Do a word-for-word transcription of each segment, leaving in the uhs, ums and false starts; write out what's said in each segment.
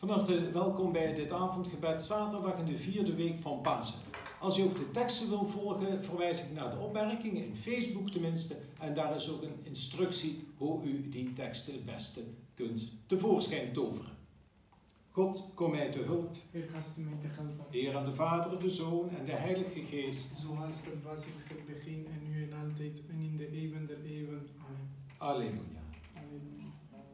Van harte welkom bij dit avondgebed zaterdag in de vierde week van Pasen. Als u ook de teksten wil volgen, verwijs ik naar de opmerkingen, in Facebook tenminste. En daar is ook een instructie hoe u die teksten het beste kunt tevoorschijn toveren. God, kom mij te hulp. Heer, gast u mij te helpen. Eer aan de Vader, de Zoon en de Heilige Geest. Zoals het was in het begin en nu en altijd en in de eeuwen der eeuwen. Amen. Alleluia. Alleluia.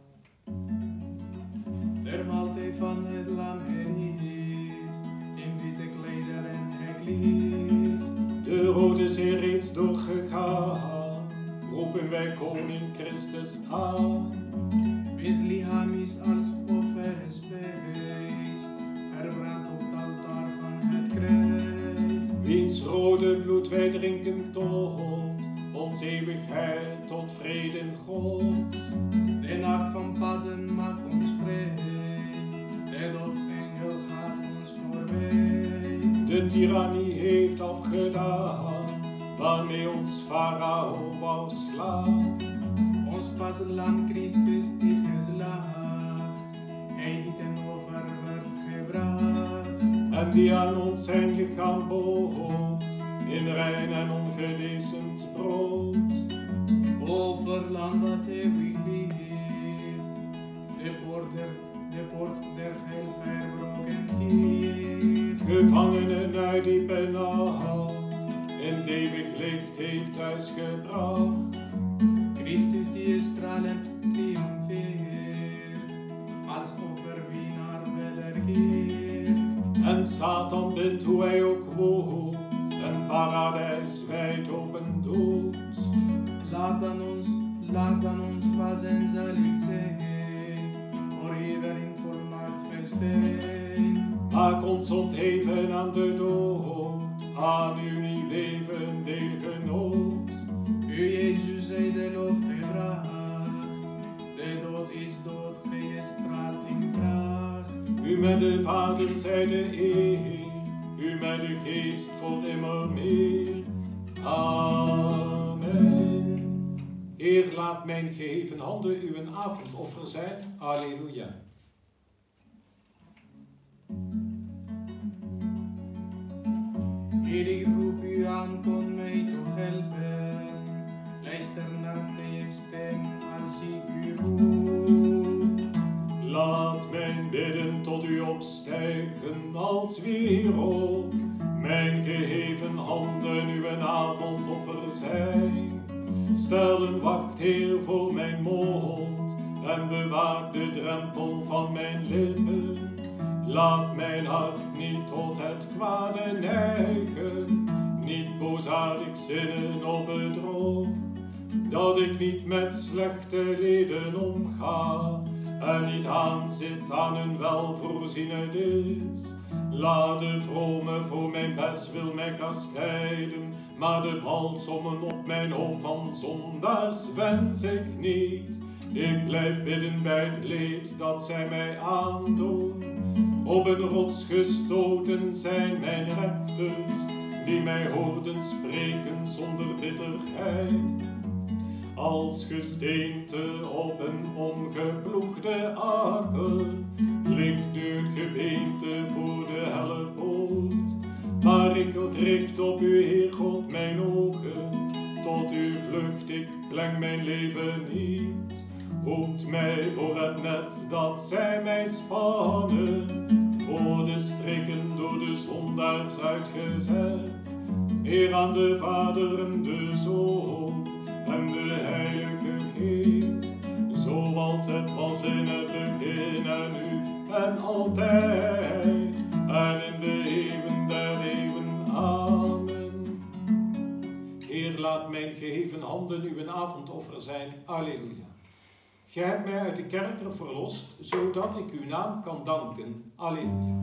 Ter maaltijd van het lam herriet, in witte klederen gekleed. De rode zee reeds doorgegaan, roepen wij Koning Christus aan. Wiens lichaam is als offerspijs, verbrand op het altaar van het kruis. Wiens rode bloed wij drinken tot, ons eeuwigheid tot vrede in God. De nacht van Pasen maakt ons vrij, de doodsengel gaat ons voorbij. De tirannie heeft afgedaan, waarmee ons farao wou slaan. Ons Pasenlam Christus is geslacht, hij die ten offer werd gebracht. En die aan ons zijn lichaam bood, in rein en ongedecent brood. Over land dat eeuwig leeft, de poort der, de poort der heil verbroken heeft. Gevangenen uit diepe nacht, in het eeuwig licht heeft thuisgebracht. Christus die stralend triomfeert, als overwinnaar wederkeert. En Satan bindt hoe hij ook woont, een paradijs wijd open doet. Laat dan ons, laat dan ons Pasen zalig zijn, voor iedereen volmaakt festijn. Maak ons ontheven aan de dood, aan uw nieuw leven deelgenoot. U Jezus zij de lof gebracht, de dood is dood, gij straalt in pracht. U met de Vader zij de eer, u met de Geest voor immer meer. Amen. Heer, laat mijn geheven handen uw avondoffer zijn. Alleluia. Heer, ik roep u aan, kon mij toch helpen. Luister naar mijn stem als ik u roep. Laat mijn bidden tot u opstijgen als wierook. Mijn geheven handen uw avondoffer zijn. Stel een wacht, Heer, voor mijn mond en bewaak de drempel van mijn lippen. Laat mijn hart niet tot het kwade neigen, niet boosaardig zinnen op bedrog. Dat ik niet met slechte leden omga en niet aanzit aan een welvoorziene dis. Laat de vrome voor mijn bestwil mij kastijden, maar de balsommen op mijn hoofd van zondaars wens ik niet. Ik blijf bidden bij het leed dat zij mij aandoen. Op een rots gestoten zijn mijn rechters, die mij hoorden spreken zonder bitterheid. Als gesteente op een omgeploegde akker, ligt nu een gebeente voor de helle poort. Maar ik richt op u, Heer God, mijn ogen, tot u vlucht, ik pleng mijn leven niet. Hoed mij voor het net dat zij mij spannen, voor de strikken door de zondaars uitgezet. Eer aan de Vader en de Zoon en de Heilige Geest, zoals het was in het begin en nu en altijd en in de eeuwen der eeuwen. Amen. Heer, laat mijn geheven handen uw avondoffer zijn. Alleluia. Gij hebt mij uit de kerker verlost, zodat ik uw naam kan danken. Alleluia.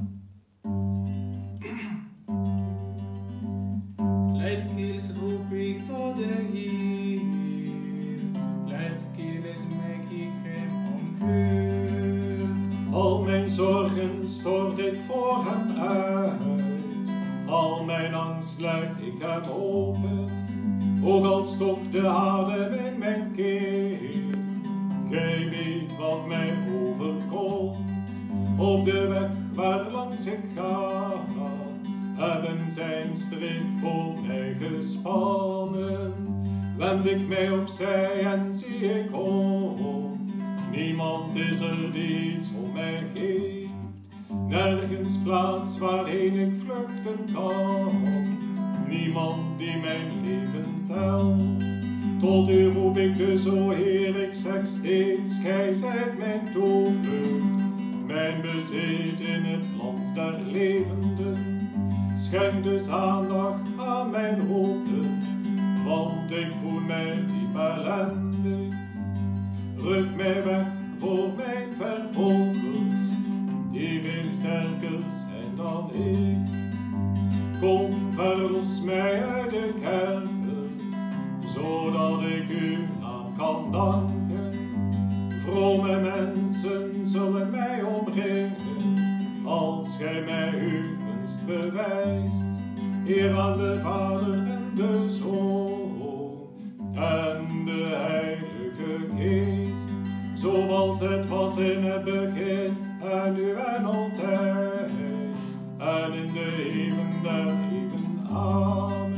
Luidkeels roep ik tot de Heer, luidkeels mek ik hem om hulp. Al mijn zorgen stort ik voor hem uit, al mijn angst leg ik hem open. Ook al stokt de adem in mijn keel, gij weet wat mij overkomt. op de weg waar langs ik ga, hebben zijn streek voor mij gespannen. Wend ik mij opzij en zie ik om, niemand is er die iets om mij geeft, nergens plaats waarheen ik vluchten kan, niemand die mijn leven telt. Tot u roep ik dus, o Heer, ik zeg steeds, gij zijt mijn toevlucht, mijn bezit in het land der levenden. Schenk dus aandacht aan mijn hopen, want ik voel mij diep ellendig. Ruk mij weg voor mijn vervolgers, die veel sterker zijn dan ik. Kom, verlos mij uit de kerker, zodat ik uw naam kan danken. Vrome mensen zullen mij omringen, als gij mij uw gunst bewijst. Eer aan de Vader en de Zoon en de Heilige Geest, zoals het was in het begin en nu en altijd en in de eeuwen der eeuwen. Amen.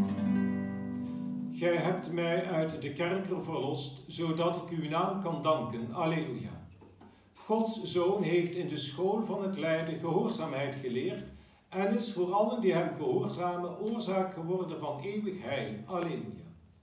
Gij hebt mij uit de kerker verlost, zodat ik uw naam kan danken. Alleluia. Gods Zoon heeft in de school van het lijden gehoorzaamheid geleerd en is voor allen die hem gehoorzamen oorzaak geworden van eeuwig heil. Alleluia.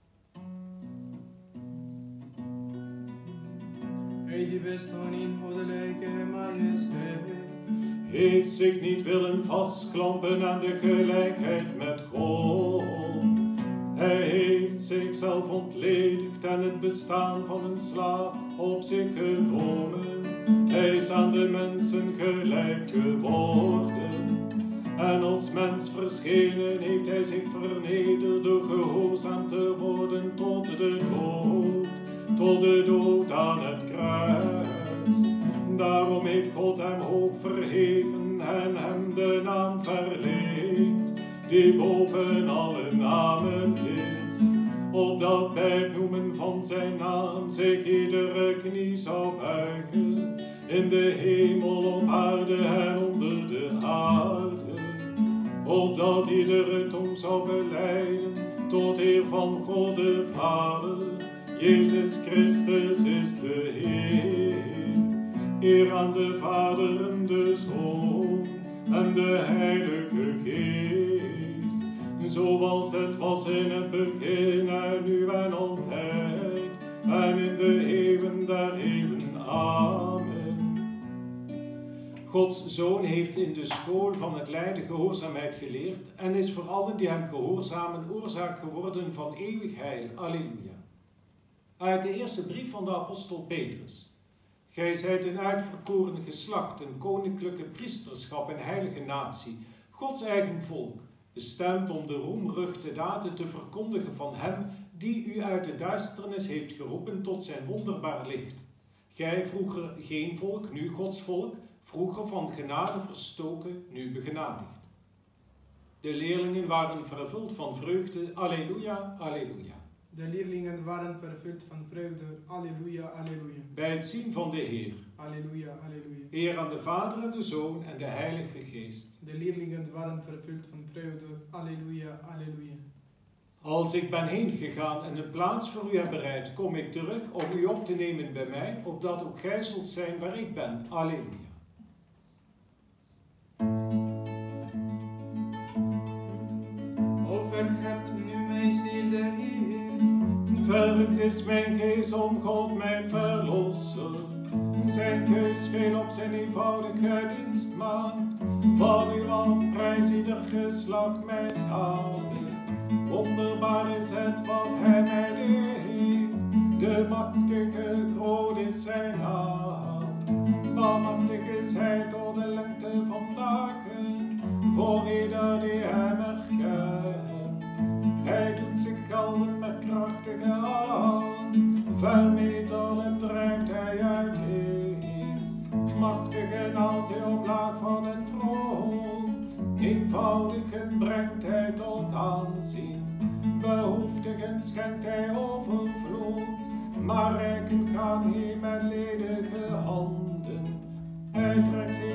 Hij die bestaan in goddelijke majesteit, heeft zich niet willen vastklampen aan de gelijkheid met God. Hij heeft zichzelf ontledigd en het bestaan van een slaaf op zich genomen. Hij is aan de mensen gelijk geworden. En als mens verschenen heeft hij zich vernederd door gehoorzaam te worden tot de dood, tot de dood aan het kruis. Daarom heeft God hem hoog verheven en hem de naam verleend, die boven alle namen is, opdat bij het noemen van zijn naam zich iedere knie zou buigen, in de hemel, op aarde en onder de aarde, opdat iedere tong zou belijden tot eer van God de Vader, Jezus Christus is de Heer. Eer aan de Vader en de Zoon en de Heilige Geest, zoals het was in het begin en nu en altijd en in de eeuwen der eeuwen. Amen. Gods Zoon heeft in de school van het lijden gehoorzaamheid geleerd en is voor allen die hem gehoorzamen oorzaak geworden van eeuwig heil. Alleluia. Uit de eerste brief van de apostel Petrus. Gij zijt een uitverkoren geslacht, een koninklijke priesterschap en heilige natie, Gods eigen volk, bestemd om de roemruchte daden te verkondigen van hem die u uit de duisternis heeft geroepen tot zijn wonderbaar licht. Gij vroeger geen volk, nu Gods volk, vroeger van genade verstoken, nu begenadigd. De leerlingen waren vervuld van vreugde, alleluia, alleluia. De leerlingen waren vervuld van vreugde, alleluia, alleluia. Bij het zien van de Heer. Alleluia, alleluia. Eer aan de Vader en de Zoon en de Heilige Geest. De leerlingen waren vervuld van vreugde, alleluia, alleluia. Als ik ben heen gegaan en een plaats voor u heb bereid, kom ik terug om u op te nemen bij mij, opdat ook gij zult zijn waar ik ben. Alleluia. Overhebt nu mijn ziel de Heer. Verrukt is mijn geest om God mijn verlosser. Zijn keus veel op zijn eenvoudige dienst maakt. Van uw af prijs ieder geslacht mij zalig. Wonderbaar is het wat hij mij deed. De machtige groot is zijn naam. Barmachtig is hij tot de lengte van dagen. Voor ieder die hem erkent. Hij doet zich gelden met krachtige hand. Vermetelend drijft hij uiteen. Machtigen haalt hij omlaag van een troon. Eenvoudigen brengt hij tot aanzien. Behoeftigen schenkt hij overvloed. Maar rijken gaan hier met ledige handen. Hij trekt zich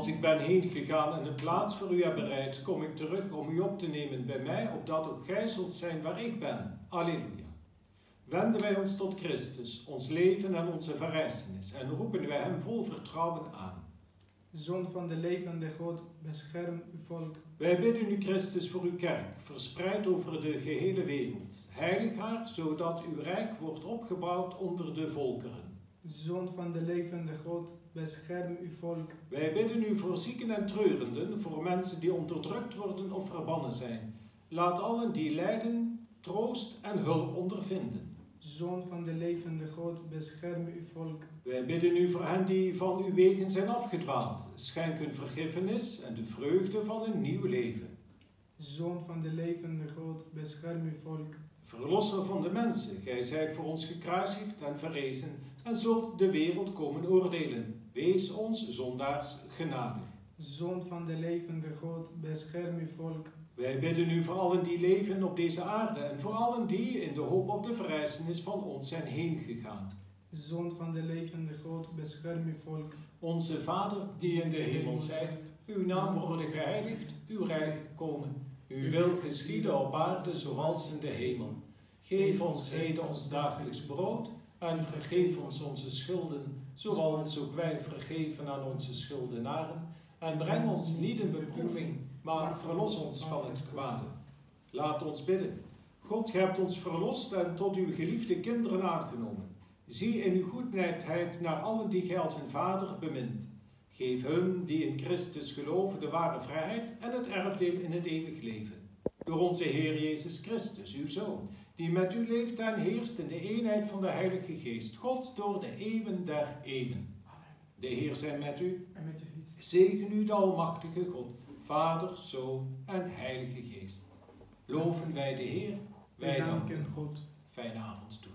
Als ik ben heen gegaan en een plaats voor u heb bereid, kom ik terug om u op te nemen bij mij, opdat ook gij zult zijn waar ik ben. Alleluia. Wenden wij ons tot Christus, ons leven en onze verrijzenis, en roepen wij hem vol vertrouwen aan. Zoon van de levende God, bescherm uw volk. Wij bidden u, Christus, voor uw kerk, verspreid over de gehele wereld. Heilig haar, zodat uw rijk wordt opgebouwd onder de volkeren. Zoon van de levende God, bescherm uw volk. Wij bidden u voor zieken en treurenden, voor mensen die onderdrukt worden of verbannen zijn. Laat allen die lijden, troost en hulp ondervinden. Zoon van de levende God, bescherm uw volk. Wij bidden u voor hen die van uw wegen zijn afgedwaald. Schenk hun vergiffenis en de vreugde van een nieuw leven. Zoon van de levende God, bescherm uw volk. Verlosser van de mensen, gij zijt voor ons gekruisigd en verrezen en zult de wereld komen oordelen. Wees ons zondaars genadig. Zoon van de levende God, bescherm uw volk. Wij bidden u voor allen die leven op deze aarde en voor allen die in de hoop op de verrijzenis van ons zijn heen gegaan. Zoon van de levende God, bescherm uw volk. Onze Vader die in de hemel zijt, uw naam worden geheiligd, uw rijk komen. Uw wil geschieden op aarde zoals in de hemel. Geef ons heden ons dagelijks brood en vergeef ons onze schulden, zoals ook wij vergeven aan onze schuldenaren. En breng ons niet in beproeving, maar verlos ons van het kwade. Laat ons bidden. God, gij hebt ons verlost en tot uw geliefde kinderen aangenomen. Zie in uw goedheid naar allen die gij als een vader bemint. Geef hun die in Christus geloven de ware vrijheid en het erfdeel in het eeuwig leven. Door onze Heer Jezus Christus, uw Zoon, die met u leeft en heerst in de eenheid van de Heilige Geest, God door de eeuwen der eeuwen. De Heer zij met u. En met je geest. Zegen u de almachtige God, Vader, Zoon en Heilige Geest. Loven wij de Heer, wij Wij danken danken God. Fijne avond toe.